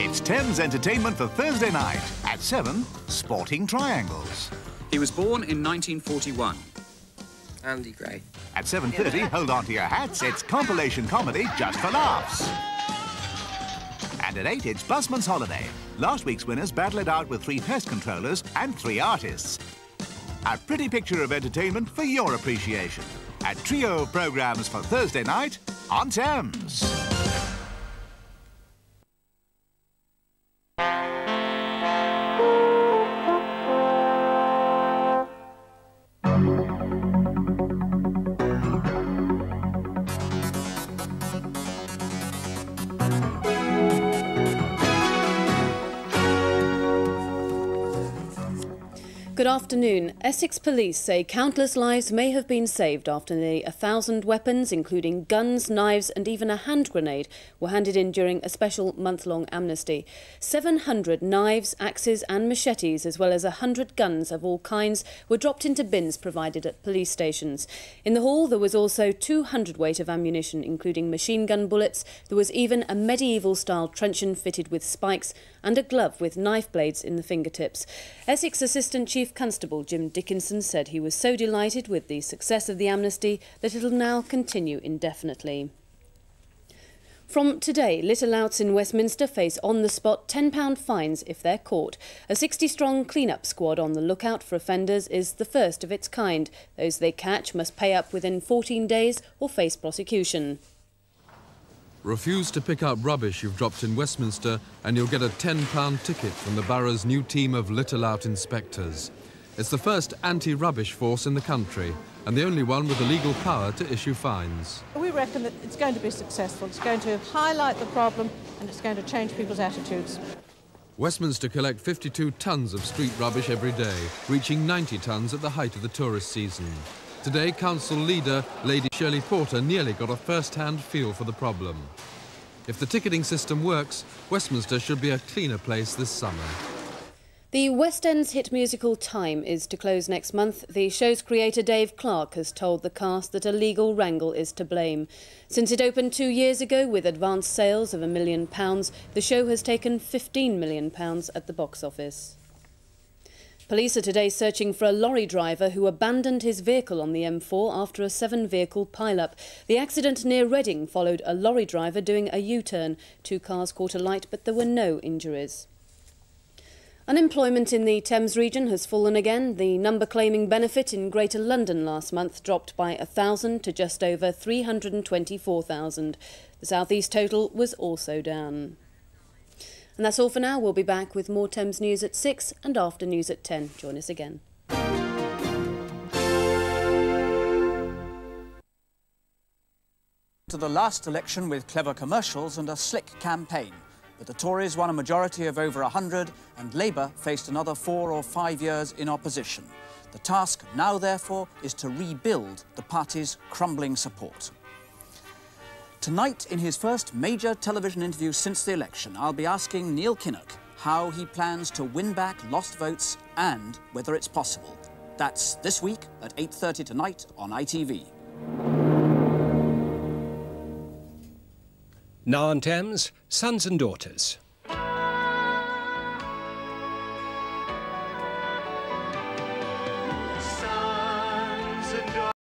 It's Thames Entertainment for Thursday night. At 7, Sporting Triangles. He was born in 1941. Andy Gray. At 7:30, hold on to your hats, it's compilation comedy just for laughs. And at 8, it's Busman's Holiday. Last week's winners battle it out with 3 pest controllers and 3 artists. A pretty picture of entertainment for your appreciation. A trio of programmes for Thursday night on Thames. Good afternoon. Essex police say countless lives may have been saved after nearly 1,000 weapons, including guns, knives and even a hand grenade, were handed in during a special month-long amnesty. 700 knives, axes and machetes, as well as 100 guns of all kinds, were dropped into bins provided at police stations. In the hall there was also 200 weight of ammunition, including machine gun bullets. There was even a medieval-style truncheon fitted with spikes and a glove with knife blades in the fingertips. Essex Assistant Chief Constable Jim Dickinson said he was so delighted with the success of the amnesty that it'll now continue indefinitely. From today, little outs in Westminster face on-the-spot £10 fines if they're caught. A 60-strong clean-up squad on the lookout for offenders is the first of its kind. Those they catch must pay up within 14 days or face prosecution. Refuse to pick up rubbish you've dropped in Westminster and you'll get a £10 ticket from the borough's new team of little out inspectors. It's the first anti-rubbish force in the country and the only one with the legal power to issue fines. We reckon that it's going to be successful. It's going to highlight the problem and it's going to change people's attitudes. Westminster collect 52 tonnes of street rubbish every day, reaching 90 tonnes at the height of the tourist season. Today, council leader Lady Shirley Porter nearly got a first-hand feel for the problem. If the ticketing system works, Westminster should be a cleaner place this summer. The West End's hit musical Time is to close next month. The show's creator Dave Clark has told the cast that a legal wrangle is to blame. Since it opened 2 years ago with advanced sales of £1 million, the show has taken £15 million at the box office. Police are today searching for a lorry driver who abandoned his vehicle on the M4 after a 7-vehicle pile-up. The accident near Reading followed a lorry driver doing a U-turn. 2 cars caught alight, but there were no injuries. Unemployment in the Thames region has fallen again. The number claiming benefit in Greater London last month dropped by 1,000 to just over 324,000. The South East total was also down. And that's all for now. We'll be back with more Thames news at 6 and after news at 10. Join us again. To the last election with clever commercials and a slick campaign. But the Tories won a majority of over 100 and Labour faced another 4 or 5 years in opposition. The task now, therefore, is to rebuild the party's crumbling support. Tonight, in his first major television interview since the election, I'll be asking Neil Kinnock how he plans to win back lost votes and whether it's possible. That's this week at 8:30 tonight on ITV. Now on Thames, Sons and Daughters.